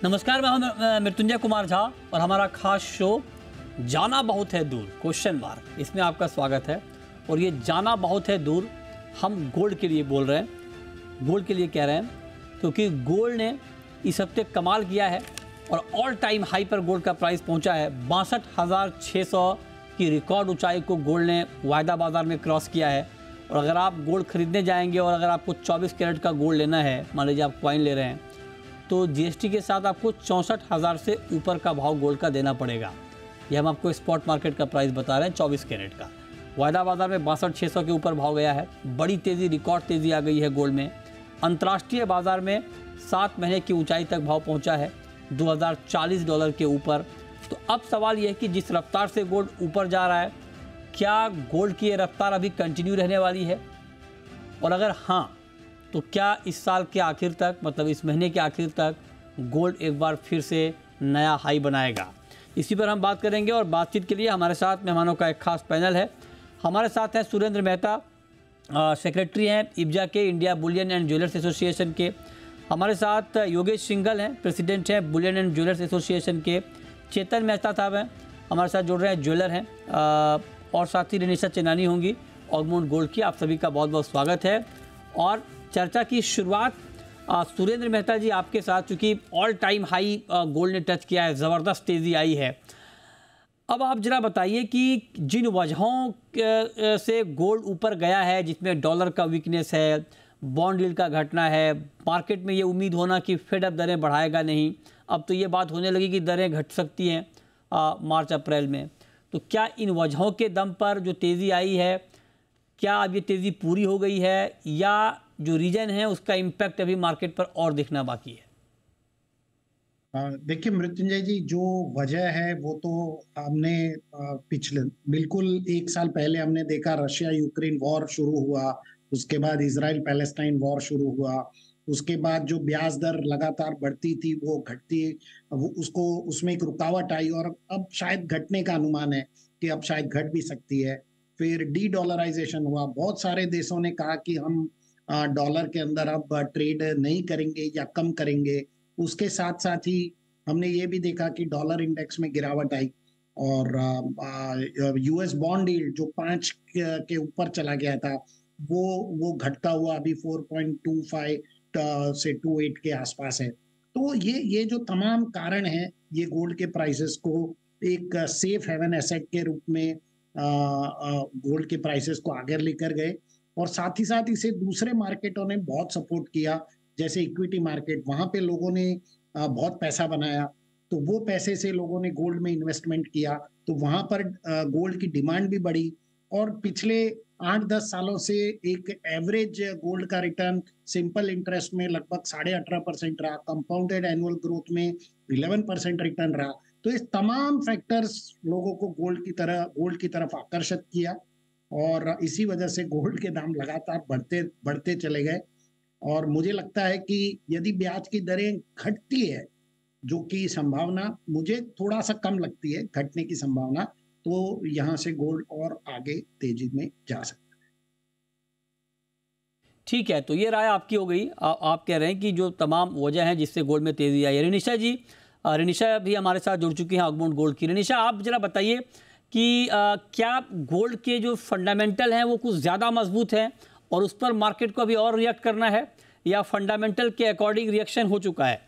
नमस्कार, मैं हूं मृत्युंजय कुमार झा और हमारा खास शो जाना बहुत है दूर क्वेश्चन मार्क, इसमें आपका स्वागत है। और ये जाना बहुत है दूर हम गोल्ड के लिए बोल रहे हैं। गोल्ड के लिए कह रहे हैं क्योंकि गोल्ड ने इस हफ्ते कमाल किया है और ऑल टाइम हाई पर गोल्ड का प्राइस पहुंचा है। 62,600 की रिकॉर्ड ऊंचाई को गोल्ड ने वायदा बाजार में क्रॉस किया है। और अगर आप गोल्ड खरीदने जाएंगे और अगर आपको 24 कैरेट का गोल्ड लेना है, मान लीजिए आप कॉइन ले रहे हैं, तो जीएसटी के साथ आपको 64,000 से ऊपर का भाव गोल्ड का देना पड़ेगा। ये हम आपको स्पॉट मार्केट का प्राइस बता रहे हैं 24 कैरेट का। वायदा बाजार में 62,600 के ऊपर भाव गया है। बड़ी तेज़ी, रिकॉर्ड तेज़ी आ गई है गोल्ड में। अंतर्राष्ट्रीय बाजार में 7 महीने की ऊंचाई तक भाव पहुंचा है $2040 के ऊपर। तो अब सवाल यह है कि जिस रफ्तार से गोल्ड ऊपर जा रहा है, क्या गोल्ड की ये रफ्तार अभी कंटिन्यू रहने वाली है? और अगर हाँ, तो क्या इस साल के आखिर तक, मतलब इस महीने के आखिर तक गोल्ड एक बार फिर से नया हाई बनाएगा? इसी पर हम बात करेंगे और बातचीत के लिए हमारे साथ मेहमानों का एक खास पैनल है। हमारे साथ हैं सुरेंद्र मेहता, सेक्रेटरी हैं इब्जा के, India Bullion and Jewellers Association के। हमारे साथ योगेश सिंघल हैं, प्रेसिडेंट हैं बुलियन एंड ज्वेलर्स एसोसिएशन के। चेतन मेहता साहब हैं हमारे साथ जुड़ रहे हैं, ज्वेलर हैं। और साथ ही रेनिशा चेनानी होंगी ऑगमाउंट गोल्ड की। आप सभी का बहुत बहुत स्वागत है। और चर्चा की शुरुआत सुरेंद्र मेहता जी आपके साथ, चूँकि ऑल टाइम हाई गोल्ड ने टच किया है, ज़बरदस्त तेज़ी आई है। अब आप जरा बताइए कि जिन वजहों से गोल्ड ऊपर गया है, जिसमें डॉलर का वीकनेस है, बॉन्ड यील्ड का घटना है, मार्केट में ये उम्मीद होना कि फेड अब दरें बढ़ाएगा नहीं, अब तो ये बात होने लगी कि दरें घट सकती हैं मार्च अप्रैल में। तो क्या इन वजहों के दम पर जो तेज़ी आई है, क्या अब ये तेज़ी पूरी हो गई है या जो रीजन है उसका इम्पैक्ट अभी मार्केट पर और दिखना बाकी है? देखिए मृत्युंजय जी, जो वजह है वो तो हमने पिछले बिल्कुल 1 साल पहले हमने देखा। रशिया यूक्रेन वॉर शुरू हुआ, उसके बाद इजराइल पैलेस्टाइन वॉर शुरू हुआ, उसके बाद जो ब्याज दर लगातार बढ़ती थी वो घटती, वो उसको उसमें एक रुकावट आई और अब शायद घटने का अनुमान है कि अब शायद घट भी सकती है। फिर डी डॉलराइजेशन हुआ, बहुत सारे देशों ने कहा कि हम डॉलर के अंदर अब ट्रेड नहीं करेंगे या कम करेंगे। उसके साथ साथ ही हमने ये भी देखा कि डॉलर इंडेक्स में गिरावट आई और यूएस बॉन्ड यील्ड जो 5 के ऊपर चला गया था, वो घटता हुआ अभी 4.25 से 28 के आसपास है। तो ये जो तमाम कारण है, ये गोल्ड के प्राइसेस को एक सेफ हेवन एसेट के रूप में गोल्ड के प्राइसेस को आगे लेकर गए। और साथ ही साथ इसे दूसरे मार्केटों ने बहुत सपोर्ट किया, जैसे इक्विटी मार्केट। वहां पे लोगों ने बहुत पैसा बनाया, तो वो पैसे से लोगों ने गोल्ड में इन्वेस्टमेंट किया, तो वहां पर गोल्ड की डिमांड भी बढ़ी। और पिछले 8-10 सालों से एक एवरेज गोल्ड का रिटर्न सिंपल इंटरेस्ट में लगभग 18.5% रहा, कंपाउंडेड एनुअल ग्रोथ में 11% रिटर्न रहा। तो इस तमाम फैक्टर्स लोगों को गोल्ड की तरफ आकर्षित किया और इसी वजह से गोल्ड के दाम लगातार बढ़ते बढ़ते चले गए। और मुझे लगता है कि यदि ब्याज की दरें घटती है, जो कि संभावना मुझे थोड़ा सा कम लगती है घटने की संभावना, तो यहाँ से गोल्ड और आगे तेजी में जा सकता है। ठीक है, तो ये राय आपकी हो गई। आप कह रहे हैं कि जो तमाम वजह हैं जिससे गोल्ड में तेज़ी आई है। रेनिशा जी, रेनिशा भी हमारे साथ जुड़ चुकी हैं ऑगमाउंट गोल्ड की। रेनिशा, आप जरा बताइए कि क्या गोल्ड के जो फंडामेंटल हैं वो कुछ ज़्यादा मजबूत हैं और उस पर मार्केट को अभी और रिएक्ट करना है, या फंडामेंटल के अकॉर्डिंग रिएक्शन हो चुका है?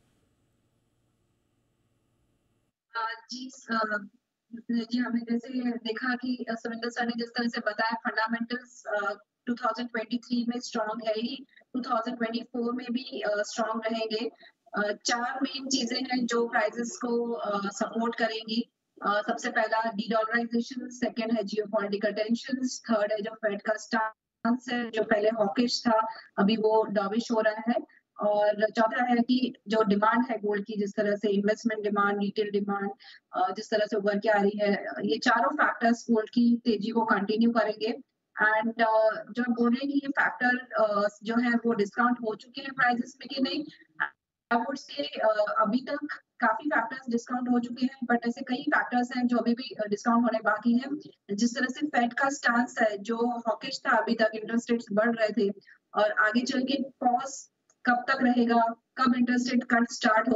जी जी, हमने जैसे देखा कि सुरेंद्र सर ने जिस तरह से बताया, फंडामेंटल्स 2023 में स्ट्रांग है ही, 2024 में भी स्ट्रांग रहेंगे। 4 मेन चीजें हैं जो प्राइसेस को सपोर्ट करेंगी। सबसे पहला डी डॉलराइजेशन, सेकेंड है जियोपॉलिटिकल टेंशंस, थर्ड है जो फेड का स्टांस है, जो पहले हॉकिश था अभी वो डॉविश हो रहा है, और चौथा है कि जो डिमांड है गोल्ड की, जिस तरह से इन्वेस्टमेंट डिमांड, रिटेल डिमांड जिस तरह से उभर के आ रही है, ये चारों फैक्टर्स गोल्ड की तेजी को कंटिन्यू करेंगे। एंड जो हम बोल रहे हैं कि ये फैक्टर जो है वो डिस्काउंट हो चुके हैं प्राइसेस में कि नहीं, आई वुड से अभी तक काफी फैक्टर्स डिस्काउंट हो चुके हैं, बट ऐसे कई फैक्टर्स हैं जो अभी भी डिस्काउंट होने बाकी हैं। जिस तरह से फेड का स्टांस है जो हॉकिश था, अभी तक इंटरेस्ट रेट्स बढ़ रहे थे, और आगे चल के पॉज कब तक रहेगा, कब इंटरेस्ट रेट कट स्टार्ट होगा,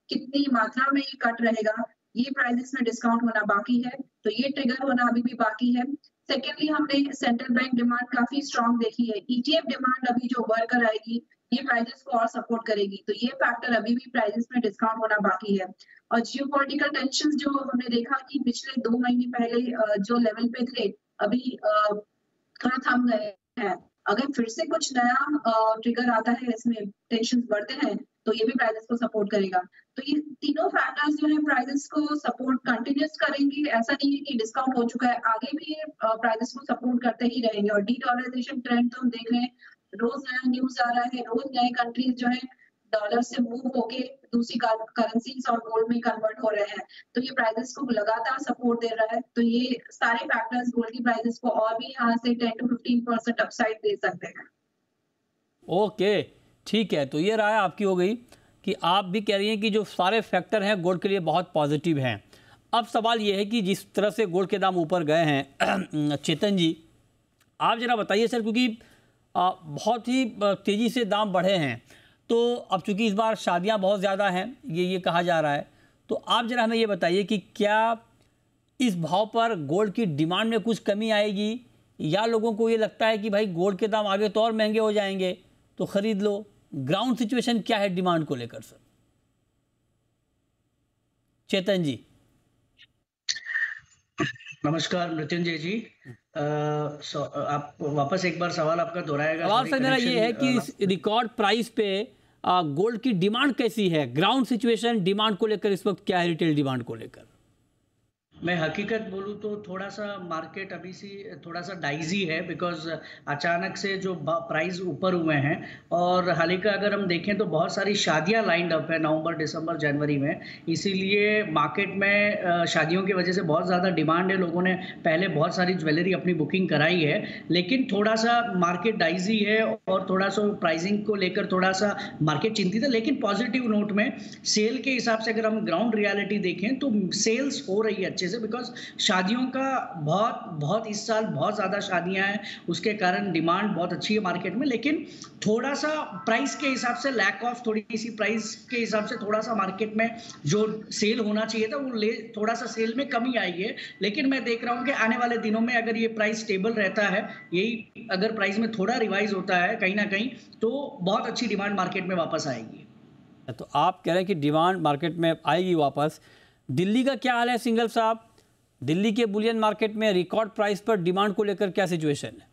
कितनी मात्रा में ये कट रहेगा, ये प्राइसेस में डिस्काउंट होना बाकी है, तो ये ट्रिगर होना अभी भी बाकी है। सेकेंडली हमने सेंट्रल बैंक डिमांड काफी स्ट्रांग देखी है, ईटीएफ डिमांड अभी जो बढ़ कर आएगी ये प्राइसेस को और सपोर्ट करेगी, तो ये फैक्टर अभी भी प्राइसेस में डिस्काउंट होना बाकी है। और जियोपॉलिटिकल टेंशंस जो हमने देखा कि पिछले 2 महीने पहले जो लेवल पे थे अभी थोड़ा थम गए हैं। अगर फिर से कुछ नया ट्रिगर आता है, इसमें टेंशंस बढ़ते हैं, तो ये भी प्राइसेस को सपोर्ट करेगा। तो ये तीनों फैक्टर्स जो है प्राइसेस को सपोर्ट कंटिन्यूस करेंगे। ऐसा नहीं है कि डिस्काउंट हो चुका है, आगे भी प्राइसेस को सपोर्ट करते ही रहेंगे। और डी-डॉलराइजेशन ट्रेंड तो हम देख रहे हैं, रोज नया न्यूज आ रहा है, रोज नए कंट्रीज जो है डॉलर से मूव होके दूसरी करेंसीज और गोल्ड में कन्वर्ट हो रहे हैं, तो ये प्राइसेस को लगातार सपोर्ट दे रहा है। तो ये सारे फैक्टर्स गोल्ड की प्राइसेस को और भी यहाँ से 10 to 15% अपसाइड दे सकते हैं। ओके, ठीक है, तो ये राय आपकी हो गई कि आप भी कह रही हैं कि जो सारे फैक्टर हैं गोल्ड के लिए बहुत पॉजिटिव हैं। अब सवाल ये है कि जिस तरह से गोल्ड के दाम ऊपर गए हैं चेतन जी, आप जरा बताइए सर, क्योंकि बहुत ही तेज़ी से दाम बढ़े हैं, तो अब चूंकि इस बार शादियां बहुत ज़्यादा हैं, ये कहा जा रहा है, तो आप जरा हमें ये बताइए कि क्या इस भाव पर गोल्ड की डिमांड में कुछ कमी आएगी, या लोगों को ये लगता है कि भाई गोल्ड के दाम आगे तो और महंगे हो जाएंगे तो ख़रीद लो। ग्राउंड सिचुएशन क्या है डिमांड को लेकर सर? चेतन जी। नमस्कार मृत्युंजय जी। आप वापस एक बार सवाल आपका दोहराएगा? सवाल सर मेरा ये है कि इस रिकॉर्ड प्राइस पे गोल्ड की डिमांड कैसी है, ग्राउंड सिचुएशन डिमांड को लेकर इस वक्त क्या है, रिटेल डिमांड को लेकर? मैं हकीकत बोलूँ तो थोड़ा सा मार्केट अभी से थोड़ा सा डाइजी है, बिकॉज अचानक से जो प्राइस ऊपर हुए हैं, और हाल ही का अगर हम देखें तो बहुत सारी शादियां लाइंड अप है नवंबर, दिसंबर, जनवरी में, इसीलिए मार्केट में शादियों की वजह से बहुत ज़्यादा डिमांड है। लोगों ने पहले बहुत सारी ज्वेलरी अपनी बुकिंग कराई है, लेकिन थोड़ा सा मार्केट डाइजी है और थोड़ा सा प्राइसिंग को लेकर थोड़ा सा मार्केट चिंतित है। लेकिन पॉजिटिव नोट में सेल के हिसाब से अगर हम ग्राउंड रियलिटी देखें तो सेल्स हो रही है अच्छे से, बिकॉज शादियों का बहुत इस साल बहुत ज़्यादा शादियां हैं, उसके कारण डिमांड बहुत अच्छी है मार्केट में। लेकिन थोड़ा सा प्राइस के हिसाब से लैक ऑफ, थोड़ी सी प्राइस के हिसाब से थोड़ा सा मार्केट में जो सेल होना चाहिए था वो थोड़ा सा सेल में कमी आई है। लेकिन मैं देख रहा हूँ कि आने वाले दिनों में अगर ये प्राइस स्टेबल रहता है, यही अगर प्राइस में थोड़ा रिवाइज होता है कहीं ना कहीं, तो बहुत अच्छी डिमांड मार्केट में वापस आएगी। तो आप कह रहे हैं कि डिमांड मार्केट में आएगी वापस। दिल्ली का क्या हाल है सिंगल साहब? दिल्ली के बुलियन मार्केट में रिकॉर्ड प्राइस पर डिमांड को लेकर क्या सिचुएशन है?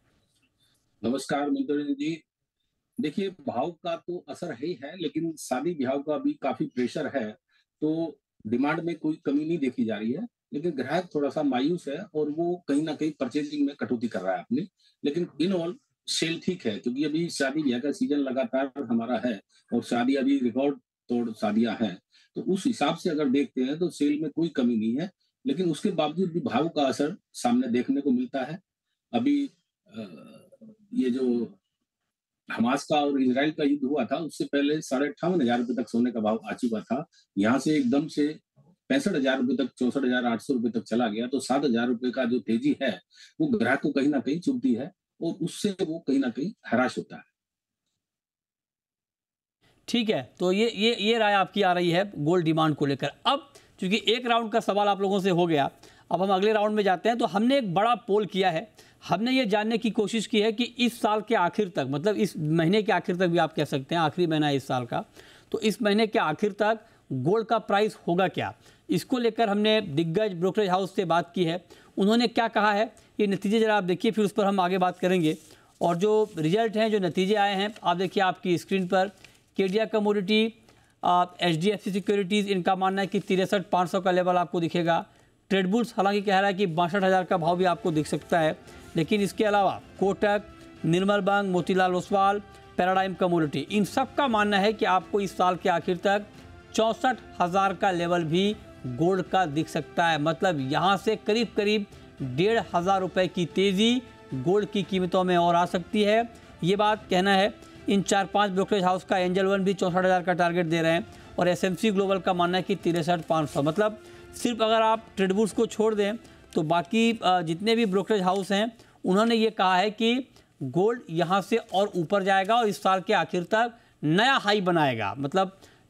नमस्कार मित्र जी। देखिए, भाव का तो असर है ही है, लेकिन शादी ब्याह का भी काफी प्रेशर है, तो डिमांड में कोई कमी नहीं देखी जा रही है। लेकिन ग्राहक थोड़ा सा मायूस है और वो कहीं ना कहीं परचेजिंग में कटौती कर रहा है अपनी। लेकिन इन ऑल सेल ठीक है, क्योंकि अभी शादी ब्याह का सीजन लगातार हमारा है और शादी अभी रिकॉर्ड तोड़ शादियां हैं, तो उस हिसाब से अगर देखते हैं तो सेल में कोई कमी नहीं है। लेकिन उसके बावजूद भी भाव का असर सामने देखने को मिलता है। अभी ये जो हमास का और इजराइल का युद्ध हुआ था, उससे पहले 58,500 रुपए तक सोने का भाव आ चुका था। यहाँ से एकदम से 65,000 रुपए तक, 64,800 रुपए तक चला गया। तो 7,000 रुपए का जो तेजी है वो ग्राहक को कहीं ना कहीं चुभती है और उससे वो कहीं ना कहीं हराश होता है। ठीक है, तो ये राय आपकी आ रही है गोल्ड डिमांड को लेकर। अब क्योंकि एक राउंड का सवाल आप लोगों से हो गया, अब हम अगले राउंड में जाते हैं। तो हमने एक बड़ा पोल किया है, हमने ये जानने की कोशिश की है कि इस साल के आखिर तक, मतलब इस महीने के आखिर तक भी आप कह सकते हैं, आखिरी महीना है इस साल का, तो इस महीने के आखिर तक गोल्ड का प्राइस होगा क्या। इसको लेकर हमने दिग्गज ब्रोकरेज हाउस से बात की है, उन्होंने क्या कहा है ये नतीजे ज़रा आप देखिए, फिर उस पर हम आगे बात करेंगे। और जो रिजल्ट हैं, जो नतीजे आए हैं, आप देखिए आपकी स्क्रीन पर। केडिया कमोडिटी, HDFC सिक्योरिटीज़, इनका मानना है कि 63,500 का लेवल आपको दिखेगा। ट्रेडबुल्स हालांकि कह रहा है कि 62,000 का भाव भी आपको दिख सकता है। लेकिन इसके अलावा Kotak, Nirmal bank, Motilal Oswal, Paradigm Commodity, इन सब का मानना है कि आपको इस साल के आखिर तक 64,000 का लेवल भी गोल्ड का दिख सकता है। मतलब यहाँ से करीब 1,500 रुपये की तेज़ी गोल्ड की कीमतों में और आ सकती है। ये बात कहना है इन 4-5 ब्रोकरेज हाउस का। एंजल वन भी 64,000 का टारगेट दे रहे हैं और SMC ग्लोबल का मानना है कि 63,500। मतलब सिर्फ अगर आप ट्रेडबुल्स को छोड़ दें तो बाकी जितने भी ब्रोकरेज हाउस हैं उन्होंने ये कहा है कि गोल्ड यहाँ से और ऊपर जाएगा और इस साल के आखिर तक नया हाई बनाएगा। मतलब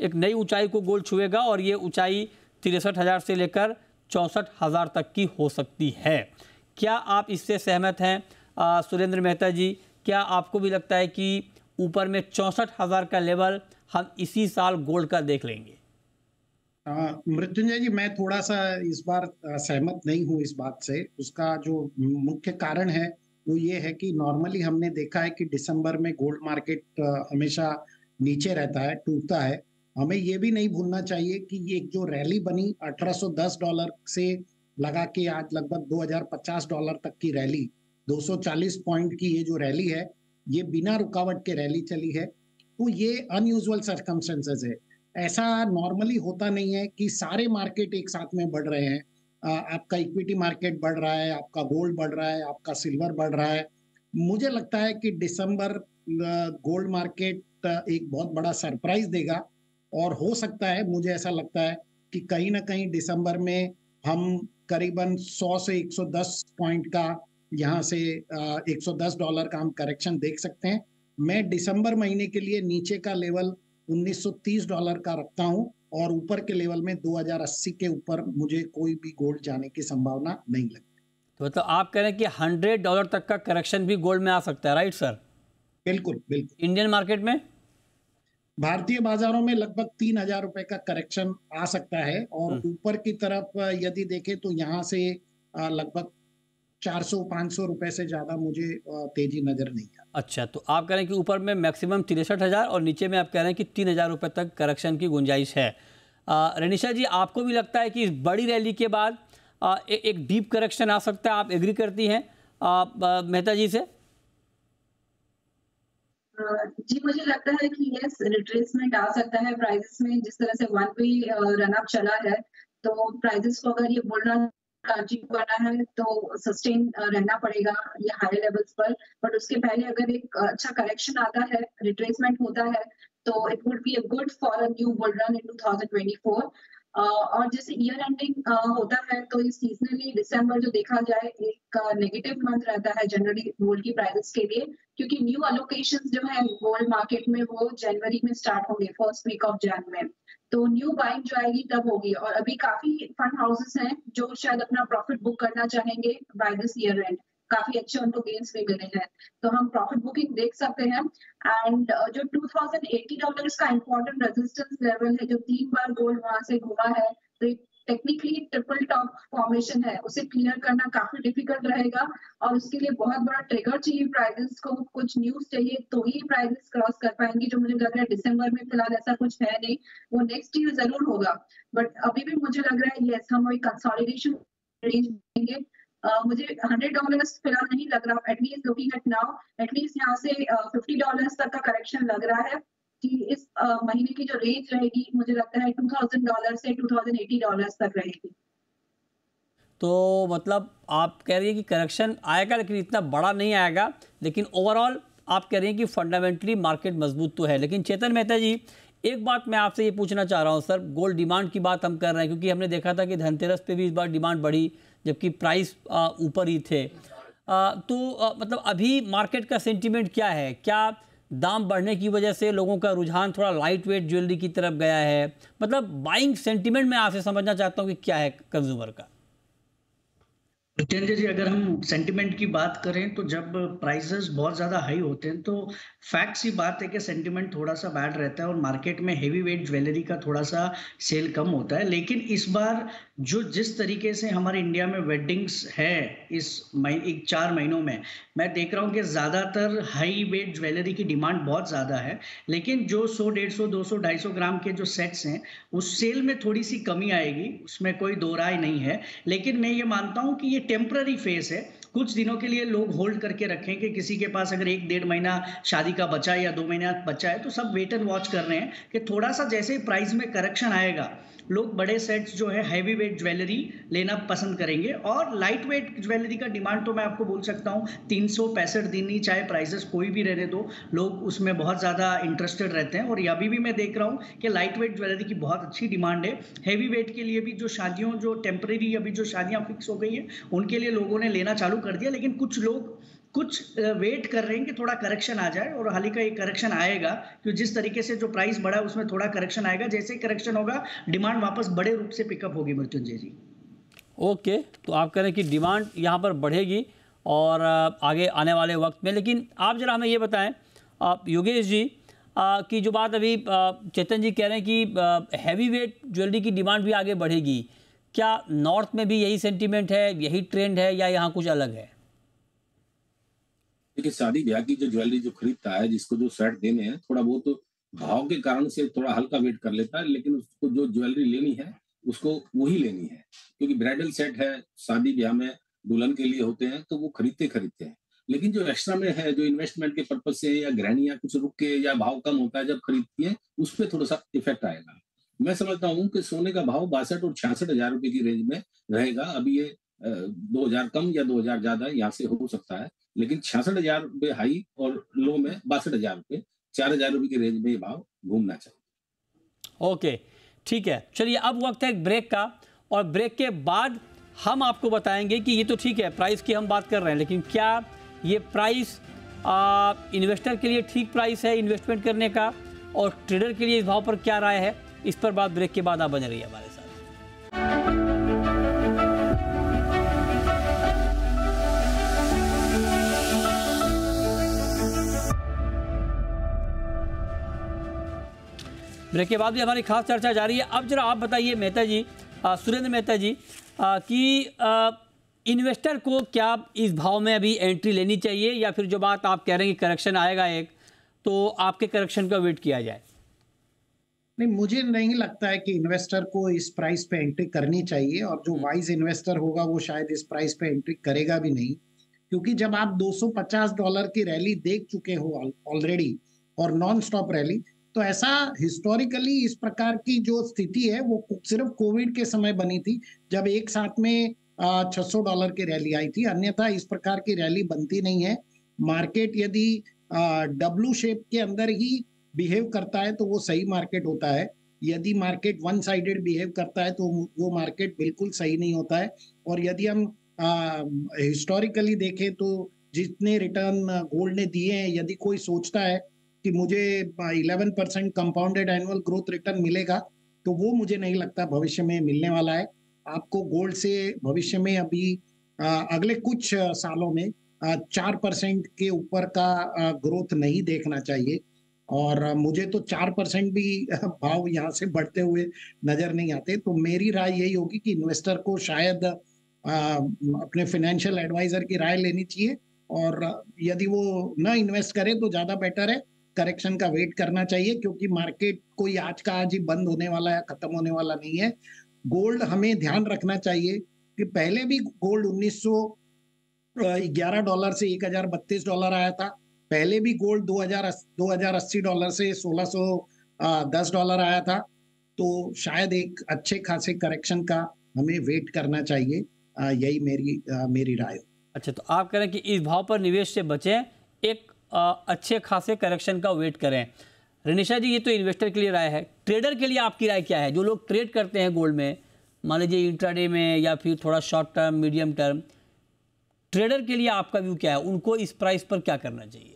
एक नई ऊंचाई को गोल्ड छुएगा और ये ऊंचाई 63,000 से लेकर 64,000 तक की हो सकती है। क्या आप इससे सहमत हैं सुरेंद्र मेहता जी? क्या आपको भी लगता है कि ऊपर में 64,000 का लेवल हम इसी साल गोल्ड का देख लेंगे? मृत्युंजय जी, मैं थोड़ा सा इस बार सहमत नहीं हूँ इस बात से। उसका जो मुख्य कारण है वो ये है कि नॉर्मली हमने देखा है कि दिसंबर में गोल्ड मार्केट हमेशा नीचे रहता है, टूटता है। हमें ये भी नहीं भूलना चाहिए कि ये जो रैली बनी $1810 से लगा के आज लगभग $2050 तक की रैली, 240 पॉइंट की ये जो रैली है, ये बिना रुकावट के रैली चली है। तो ये अनयूजुअल सर्कमस्टेंसेस है। ऐसा नॉर्मली होता नहीं है कि सारे मार्केट एक साथ में बढ़ रहे हैं। आपका इक्विटी मार्केट बढ़ रहा है, आपका गोल्ड बढ़ रहा है, आपका सिल्वर बढ़ रहा है। मुझे लगता है कि दिसंबर गोल्ड मार्केट एक बहुत बड़ा सरप्राइज देगा और हो सकता है, मुझे ऐसा लगता है कि कहीं ना कहीं दिसंबर में हम करीबन 100 से 110 पॉइंट का, यहाँ से $110 का हम करेक्शन देख सकते हैं। मैं दिसंबर महीने के लिए नीचे का लेवल $1930 का रखता हूं और ऊपर के लेवल में 2080 के ऊपर मुझे कोई भी गोल्ड जाने की संभावना नहीं लगती। तो मतलब आप कह रहे हैं कि $100 तक का करेक्शन भी गोल्ड में आ सकता है, राइट सर? बिल्कुल बिल्कुल। इंडियन मार्केट में, भारतीय बाजारों में लगभग 3,000 रुपए का करेक्शन आ सकता है और ऊपर की तरफ यदि देखें तो यहाँ से लगभग 400-500 रुपए से ज्यादा मुझे तेजी नजर नहीं आती। अच्छा, तो आप कह रहे हैं कि ऊपर में मैक्सिमम 63,000 और नीचे में आप कह रहे हैं कि 3,000 रुपये तक करेक्शन की गुंजाइश है। रेनिशा जी, आपको भी लगता है कि इस बड़ी रैली के बाद एक डीप करेक्शन आ सकता है? आप एग्री करती हैं मेहता जी से? जी, मुझे लगता है कि यस, रिट्रेसमेंट आ सकता है प्राइसेस में। जिस तरह से वन वे रन अप चला है, तो प्राइसेस को अगर ये बोलना कंटिन्यू करना है तो सस्टेन रहना पड़ेगा ये हाई लेवल्स पर। बट उसके पहले अगर एक अच्छा करेक्शन आता है, रिट्रेसमेंट होता है, तो it would be a good for a new bull run in 2024। और जैसे ईयर एंडिंग होता है तो ये सीजनली दिसंबर जो देखा जाए एक नेगेटिव मंथ रहता है जनरली गोल्ड की प्राइसेस के लिए, क्योंकि न्यू अलोकेशंस जो है गोल्ड मार्केट में वो जनवरी में स्टार्ट होंगे, फर्स्ट वीक ऑफ जन में। तो न्यू बाइंग जो आएगी तब होगी। और अभी काफी फंड हाउसेस हैं जो शायद अपना प्रॉफिट बुक करना चाहेंगे बाय दिस ईयर एंड। काफी अच्छे उनको गेन्स भी मिले हैं, तो हम प्रॉफिट बुकिंग देख सकते हैं। एंड जो $2080 का इंपॉर्टेंट रेजिस्टेंस लेवल है, जो 3 बार गोल्ड वहां से घुमा है, तो टेक्निकली ट्रिपल टॉप फॉर्मेशन है, उसे क्लियर करना काफी डिफिकल्ट रहेगा। और उसके लिए बहुत बड़ा ट्रिगर चाहिए प्राइसेस को, कुछ न्यूज चाहिए तो ही प्राइसेस क्रॉस कर पाएंगे, जो मुझे लग रहा है दिसंबर में फिलहाल ऐसा कुछ है नहीं। वो नेक्स्ट ईयर जरूर होगा, बट अभी भी मुझे लग रहा है यस, हम वही कंसोलिडेशन रेंज देंगे। मुझे $100 फिलहाल नहीं लग रहा, at least looking at now, at least यहाँ से $50 तक का करेक्शन लग रहा है कि इस महीने की जो रेंज रहेगी, मुझे लगता है $2,000 से $2,080 तक रहेगी। तो मतलब आप कह रही हैं कि करेक्शन आएगा लेकिन इतना बड़ा नहीं आएगा, लेकिन ओवरऑल आप कह रही हैं कि फंडामेंटली मार्केट मजबूत तो है। लेकिन चेतन मेहता जी, एक बात मैं आपसे ये पूछना चाह रहा हूँ सर, गोल्ड डिमांड की बात हम कर रहे हैं क्योंकि हमने देखा था कि धनतेरस पे भी इस बार डिमांड बढ़ी जबकि प्राइस ऊपर ही थे। मतलब अभी मार्केट का सेंटीमेंट क्या है? क्या दाम बढ़ने की वजह से लोगों का रुझान थोड़ा लाइट वेट ज्वेलरी की तरफ गया है? मतलब बाइंग सेंटीमेंट में आपसे समझना चाहता हूँ कि क्या है कंज्यूमर का। जितेंद्र जी, अगर हम सेंटिमेंट की बात करें तो जब प्राइसेस बहुत ज़्यादा हाई होते हैं तो फैक्ट सी बात है कि सेंटिमेंट थोड़ा सा बैड रहता है और मार्केट में हेवी वेट ज्वेलरी का थोड़ा सा सेल कम होता है। लेकिन इस बार जो जिस तरीके से हमारे इंडिया में वेडिंग्स है इस 4 महीनों में, मैं देख रहा हूँ कि ज़्यादातर हाई वेट ज्वेलरी की डिमांड बहुत ज़्यादा है। लेकिन जो 100, 150, 200, 250 ग्राम के जो सेट्स हैं उस सेल में थोड़ी सी कमी आएगी, उसमें कोई दो राय नहीं है। लेकिन मैं ये मानता हूँ कि ये टेम्पररी फेस है, कुछ दिनों के लिए लोग होल्ड करके रखें कि किसी के पास अगर 1-1.5 महीना शादी का बचा है या 2 महीना बचा है तो सब वेट एंड वॉच कर रहे हैं कि थोड़ा सा जैसे ही प्राइस में करेक्शन आएगा लोग बड़े सेट्स जो है हैवी वेट ज्वेलरी लेना पसंद करेंगे। और लाइट वेट ज्वेलरी का डिमांड तो मैं आपको बोल सकता हूँ 365 दिन ही चाहे प्राइसेस कोई भी रहने दो, लोग उसमें बहुत ज़्यादा इंटरेस्टेड रहते हैं। और अभी भी मैं देख रहा हूँ कि लाइट वेट ज्वेलरी की बहुत अच्छी डिमांड है। हैवी वेट के लिए भी जो शादियों जो टेम्परेरी अभी जो शादियाँ फिक्स हो गई है उनके लिए लोगों ने लेना चालू कर दिया, लेकिन कुछ लोग कुछ वेट कर रहे हैं कि थोड़ा करेक्शन आ जाए, और हाल ही का एक करेक्शन आएगा, क्योंकि जिस तरीके से जो प्राइस बढ़ा है उसमें थोड़ा करेक्शन आएगा। जैसे ही करेक्शन होगा डिमांड वापस बड़े रूप से पिकअप होगी मृत्युंजय जी। ओके, तो आप कह रहे हैं कि डिमांड यहाँ पर बढ़ेगी और आगे आने वाले वक्त में। लेकिन आप जरा हमें ये बताएं योगेश जी कि जो बात अभी चेतन जी कह रहे हैं कि हैवी वेट ज्वेलरी की डिमांड भी आगे बढ़ेगी, क्या नॉर्थ में भी यही सेंटीमेंट है, यही ट्रेंड है, या यहाँ कुछ अलग है? देखिए, शादी ब्याह की जो ज्वेलरी जो खरीदता है, जिसको जो सेट देने हैं, थोड़ा बहुत तो भाव के कारण से थोड़ा हल्का वेट कर लेता है, लेकिन उसको जो ज्वेलरी लेनी है उसको वही लेनी है, क्योंकि ब्राइडल सेट है, शादी ब्याह में दुल्हन के लिए होते हैं, तो वो खरीदते हैं। लेकिन जो एक्स्ट्रा में है, जो इन्वेस्टमेंट के पर्पज से या गृहणियां कुछ रुक के या भाव कम होता है जब खरीदती है, उस पर थोड़ा सा इफेक्ट आएगा। मैं समझता हूँ कि सोने का भाव 62 और 66 हजार रुपए की रेंज में रहेगा। अभी ये 2000 कम या 2000 ज्यादा यहाँ से हो सकता है, लेकिन 66 हजार रुपए हाई और लो में 62 हजार रुपए, 4000 रुपए की रेंज में ये भाव घूमना चाहिए। ओके, ठीक है, चलिए अब वक्त है एक ब्रेक का, और ब्रेक के बाद हम आपको बताएंगे कि ये तो ठीक है प्राइस की हम बात कर रहे हैं, लेकिन क्या ये प्राइस इन्वेस्टर के लिए ठीक प्राइस है इन्वेस्टमेंट करने का, और ट्रेडर के लिए इस भाव पर क्या राय है, इस पर बात ब्रेक के बाद आप बने रहिए हमारे साथ। ब्रेक के बाद भी हमारी खास चर्चा जारी है। अब जरा आप बताइए मेहता जी, सुरेंद्र मेहता जी, कि इन्वेस्टर को क्या इस भाव में अभी एंट्री लेनी चाहिए, या फिर जो बात आप कह रहे हैं कि करेक्शन आएगा एक, तो आपके करेक्शन का वेट किया जाए? नहीं, मुझे नहीं लगता है कि इन्वेस्टर को इस प्राइस पे एंट्री करनी चाहिए, और जो वाइज इन्वेस्टर होगा वो शायद इस प्राइस पे एंट्री करेगा भी नहीं, क्योंकि जब आप $250 की रैली देख चुके हो ऑलरेडी और नॉन स्टॉप रैली, तो ऐसा हिस्टोरिकली इस प्रकार की जो स्थिति है वो सिर्फ कोविड के समय बनी थी, जब एक साथ में $600 की रैली आई थी। अन्यथा इस प्रकार की रैली बनती नहीं है। मार्केट यदि डब्ल्यू शेप के अंदर ही बिहेव करता है तो वो सही मार्केट होता है। यदि मार्केट वन साइडेड बिहेव करता है तो वो मार्केट बिल्कुल सही नहीं होता है। और यदि हम हिस्टोरिकली देखें तो जितने रिटर्न गोल्ड ने दिए हैं, यदि कोई सोचता है कि मुझे 11% कंपाउंडेड एनुअल ग्रोथ रिटर्न मिलेगा, तो वो मुझे नहीं लगता भविष्य में मिलने वाला है। आपको गोल्ड से भविष्य में अभी अगले कुछ सालों में 4% के ऊपर का ग्रोथ नहीं देखना चाहिए, और मुझे तो 4% भी भाव यहाँ से बढ़ते हुए नजर नहीं आते। तो मेरी राय यही होगी कि इन्वेस्टर को शायद अपने फाइनेंशियल एडवाइजर की राय लेनी चाहिए, और यदि वो ना इन्वेस्ट करे तो ज्यादा बेटर है, करेक्शन का वेट करना चाहिए, क्योंकि मार्केट कोई आज का आज ही बंद होने वाला या खत्म होने वाला नहीं है। गोल्ड हमें ध्यान रखना चाहिए कि पहले भी गोल्ड $1911 से $1032 आया था। पहले भी गोल्ड $2080 से $1610 आया था। तो शायद एक अच्छे खासे करेक्शन का हमें वेट करना चाहिए। यही मेरी राय। अच्छा, तो आप कह रहे हैं कि इस भाव पर निवेश से बचें, एक अच्छे खासे करेक्शन का वेट करें। रनिशा जी, ये तो इन्वेस्टर के लिए राय है, ट्रेडर के लिए आपकी राय क्या है? जो लोग ट्रेड करते हैं गोल्ड में, मान लीजिए इंट्राडे में या फिर थोड़ा short term, medium term, trader के लिए आपका व्यू क्या है? उनको इस प्राइस पर क्या करना चाहिए?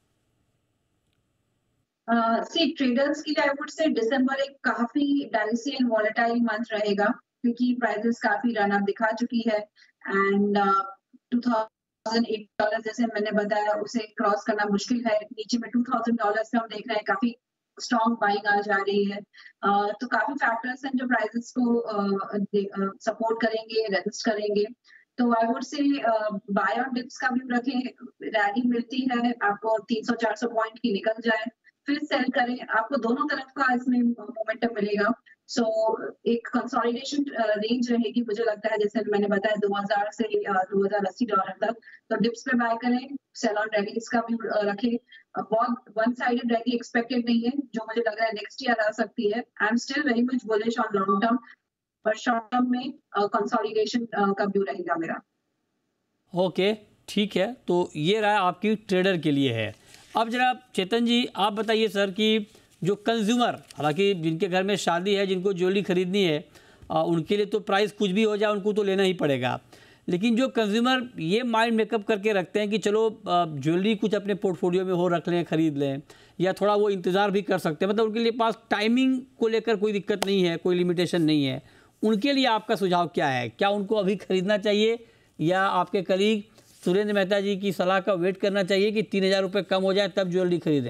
ट्रेडर्स के लिए आई वुड से दिसंबर एक काफी डाइसी एंड वॉलेटाइल मंथ रहेगा, क्योंकि प्राइसेस काफी रन अप दिखा चुकी है, एंड $2008 जैसे मैंने बताया उसे क्रॉस करना मुश्किल है। नीचे में $2000 पे हम देख रहे हैं काफी स्ट्रॉन्ग बाइंग आ जा रही है। तो काफी फैक्टर्स हैं जो प्राइसेस को सपोर्ट करेंगे, रेजिस्ट करेंगे। तो I would say buy on dips का भी रखें, रैली मिलती है आपको 300-400 पॉइंट की निकल जाए फिर सेल करें, आपको दोनों तरफ का इसमें मोमेंटम मिलेगा। सो एक कंसोलिडेशन रेंज रहेगी, मुझे लगता है जैसे मैंने बताया 2000 से $2080 तक। तो डिप्स पे बाय करें, सेल ऑन रैलीज का भी रखें। बहुत वन साइडेड रैली एक्सपेक्टेड नहीं है, जो मुझे लग रहा है नेक्स्ट ईयर आ सकती है। I am still very much bullish on long term, पर शॉर्ट टर्म में कंसोलिडेशन का व्यू रहेगा मेरा। ओके, ठीक है, तो ये राय आपकी ट्रेडर के लिए है। अब जरा चेतन जी आप बताइए सर कि जो कंज्यूमर, हालांकि जिनके घर में शादी है, जिनको ज्वेलरी खरीदनी है, उनके लिए तो प्राइस कुछ भी हो जाए उनको तो लेना ही पड़ेगा, लेकिन जो कंज्यूमर ये माइंड मेकअप करके रखते हैं कि चलो ज्वेलरी कुछ अपने पोर्टफोलियो में हो रख लें, खरीद लें, या थोड़ा वो इंतज़ार भी कर सकते हैं, मतलब उनके लिए पास टाइमिंग को लेकर कोई दिक्कत नहीं है, कोई लिमिटेशन नहीं है, उनके लिए आपका सुझाव क्या है? क्या उनको अभी खरीदना चाहिए या आपके कलीग सुरेंद्र मेहता जी की सलाह का वेट करना चाहिए कि 3,000 रुपये कम हो जाए तब ज्वेलरी खरीदें?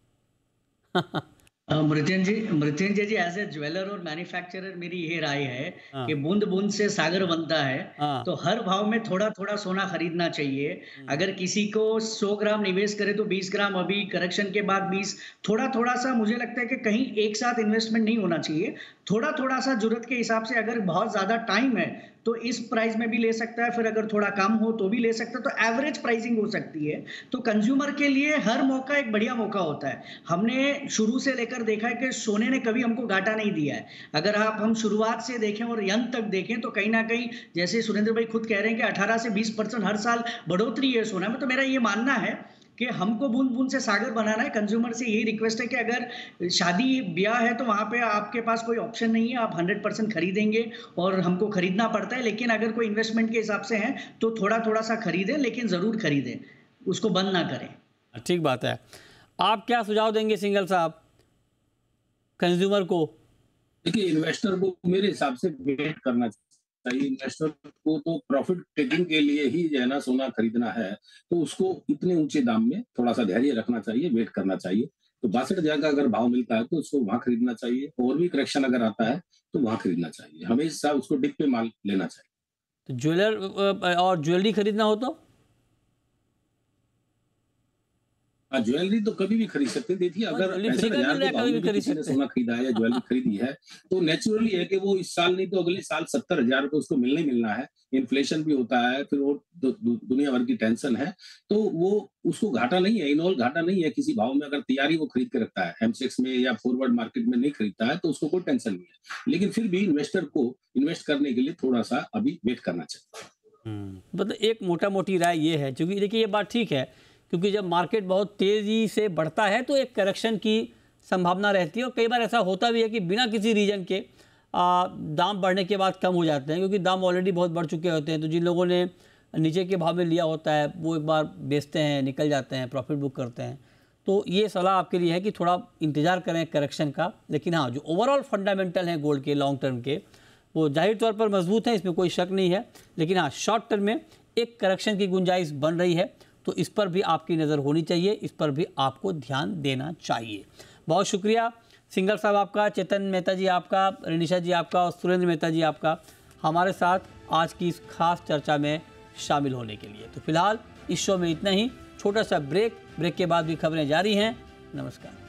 Mrityunjay ji as a jeweller और मैन्युफैक्चरर मेरी ये राय है कि बूंद बूंद से सागर बनता है। तो हर भाव में थोड़ा थोड़ा सोना खरीदना चाहिए। अगर किसी को 100 ग्राम निवेश करे तो 20 ग्राम अभी, करेक्शन के बाद 20, थोड़ा थोड़ा सा मुझे लगता है कि कहीं एक साथ इन्वेस्टमेंट नहीं होना चाहिए। थोड़ा थोड़ा सा जरूरत के हिसाब से, अगर बहुत ज्यादा टाइम है तो इस प्राइस में भी ले सकता है, फिर अगर थोड़ा कम हो तो भी ले सकता है, तो एवरेज प्राइसिंग हो सकती है। तो कंज्यूमर के लिए हर मौका एक बढ़िया मौका होता है। हमने शुरू से लेकर देखा है कि सोने ने कभी हमको घाटा नहीं दिया है। अगर हम शुरुआत से देखें और अंत तक देखें तो कहीं ना कहीं, जैसे सुरेंद्र भाई खुद कह रहे हैं कि 18 से 20% हर साल बढ़ोतरी है सोना में, तो मेरा ये मानना है कि हमको बूंद बूंद से सागर बनाना है। कंज्यूमर से यही रिक्वेस्ट है कि अगर शादी ब्याह है तो वहां पे आपके पास कोई ऑप्शन नहीं है, आप 100% खरीदेंगे और हमको खरीदना पड़ता है। लेकिन अगर कोई इन्वेस्टमेंट के हिसाब से है तो थोड़ा थोड़ा सा खरीदें, लेकिन जरूर खरीदें, उसको बंद ना करें। ठीक बात है। आप क्या सुझाव देंगे सिंघल साहब कंज्यूमर को? देखिए, इन्वेस्टर को मेरे हिसाब से वेट करना चाहिए। इन्वेस्टर को तो प्रॉफिट टेकिंग के लिए ही जो है ना सोना खरीदना है, तो उसको इतने ऊंचे दाम में थोड़ा सा धैर्य रखना चाहिए, वेट करना चाहिए। तो 62,000 का अगर भाव मिलता है तो उसको वहां खरीदना चाहिए, और भी करेक्शन अगर आता है तो वहां खरीदना चाहिए। हमेशा उसको डिप पे माल लेना चाहिए। तो ज्वेलर और ज्वेलरी खरीदना हो तो ज्वेलरी तो कभी भी खरीद सकते हैं। देखिए, अगर 65,000 के भाव में भी किसी ने सोना खरीदा है या ज्वेलरी खरीदी है तो नेचुरली है कि वो इस साल नहीं तो अगले साल 70,000 रुपये उसको मिलना ही मिलना है। इन्फ्लेशन भी होता है, फिर वो दुनिया भर की टेंशन है, तो वो उसको घाटा नहीं है, इनऑल घाटा नहीं है किसी भाव में। अगर तैयारी वो खरीद के रखता है, M6 में या फॉरवर्ड मार्केट में नहीं खरीदता है तो उसको कोई टेंशन नहीं है। लेकिन फिर भी इन्वेस्टर को इन्वेस्ट करने के लिए थोड़ा सा अभी वेट करना चाहिए। मतलब एक मोटा मोटी राय ये है, क्योंकि देखिए ये बात ठीक है, क्योंकि जब मार्केट बहुत तेज़ी से बढ़ता है तो एक करेक्शन की संभावना रहती है, और कई बार ऐसा होता भी है कि बिना किसी रीजन के दाम बढ़ने के बाद कम हो जाते हैं, क्योंकि दाम ऑलरेडी बहुत बढ़ चुके होते हैं। तो जिन लोगों ने नीचे के भाव में लिया होता है वो एक बार बेचते हैं, निकल जाते हैं, प्रॉफिट बुक करते हैं। तो ये सलाह आपके लिए है कि थोड़ा इंतज़ार करें करेक्शन का। लेकिन हाँ, जो ओवरऑल फंडामेंटल हैं गोल्ड के लॉन्ग टर्म के, वो जाहिर तौर पर मजबूत हैं, इसमें कोई शक नहीं है। लेकिन हाँ, शॉर्ट टर्म में एक करेक्शन की गुंजाइश बन रही है, तो इस पर भी आपकी नज़र होनी चाहिए, इस पर भी आपको ध्यान देना चाहिए। बहुत शुक्रिया सिंघल साहब आपका, चेतन मेहता जी आपका, रिनिशा जी आपका और सुरेंद्र मेहता जी आपका हमारे साथ आज की इस खास चर्चा में शामिल होने के लिए। तो फिलहाल इस शो में इतना ही, छोटा सा ब्रेक के बाद भी खबरें जारी हैं। नमस्कार।